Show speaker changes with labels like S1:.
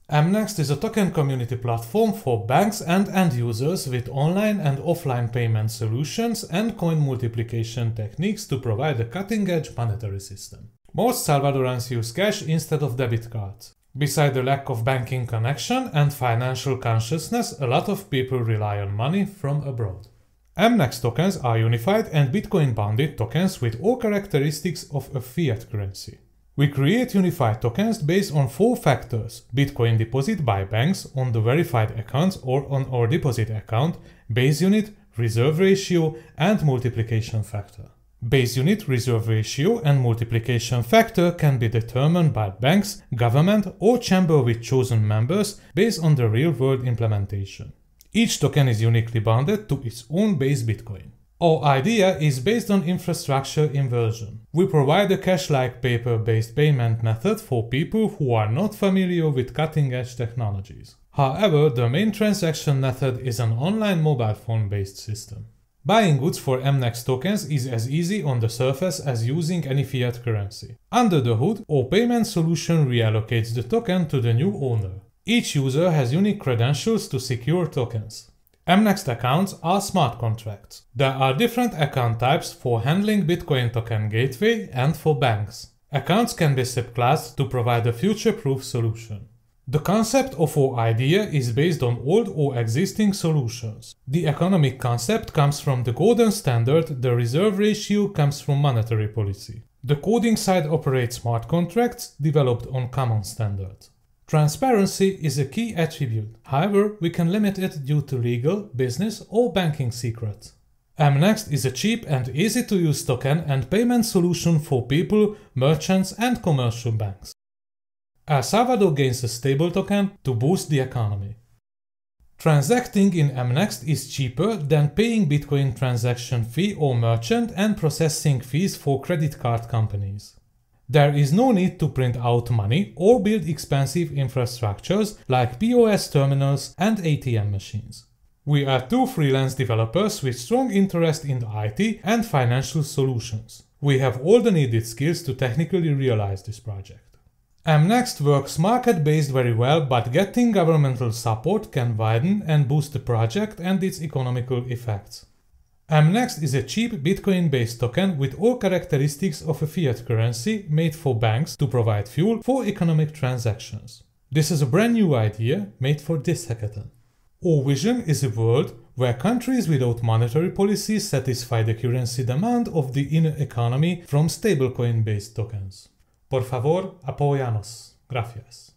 S1: MNext is a token community platform for banks and end users with online and offline payment solutions and coin multiplication techniques to provide a cutting-edge monetary system. Most Salvadorans use cash instead of debit cards. Beside the lack of banking connection and financial consciousness, a lot of people rely on money from abroad. MNext tokens are unified and Bitcoin-bounded tokens with all characteristics of a fiat currency. We create unified tokens based on 4 factors: Bitcoin deposit by banks on the verified accounts or on our deposit account, base unit, reserve ratio, and multiplication factor. Base unit, reserve ratio, and multiplication factor can be determined by banks, government, or chamber with chosen members based on the real-world implementation. Each token is uniquely bounded to its own base Bitcoin. Our idea is based on infrastructure inversion. We provide a cash-like paper-based payment method for people who are not familiar with cutting-edge technologies. However, the main transaction method is an online mobile phone-based system. Buying goods for MNext tokens is as easy on the surface as using any fiat currency. Under the hood, our payment solution reallocates the token to the new owner. Each user has unique credentials to secure tokens. MNext accounts are smart contracts. There are different account types for handling Bitcoin token gateway and for banks. Accounts can be subclassed to provide a future-proof solution. The concept of our idea is based on old or existing solutions. The economic concept comes from the golden standard, the reserve ratio comes from monetary policy. The coding side operates smart contracts developed on common standards. Transparency is a key attribute, however, we can limit it due to legal, business, or banking secrets. MNext is a cheap and easy-to-use token and payment solution for people, merchants, and commercial banks. El Salvador gains a stable token to boost the economy. Transacting in MNext is cheaper than paying Bitcoin transaction fee or merchant and processing fees for credit card companies. There is no need to print out money or build expensive infrastructures like POS terminals and ATM machines. We are 2 freelance developers with strong interest in IT and financial solutions. We have all the needed skills to technically realize this project. MNext works market-based very well, but getting governmental support can widen and boost the project and its economical effects. MNext is a cheap Bitcoin-based token with all characteristics of a fiat currency made for banks to provide fuel for economic transactions. This is a brand new idea made for this hackathon. Our vision is a world where countries without monetary policies satisfy the currency demand of the inner economy from stablecoin-based tokens. Por favor, apóyanos. Gracias.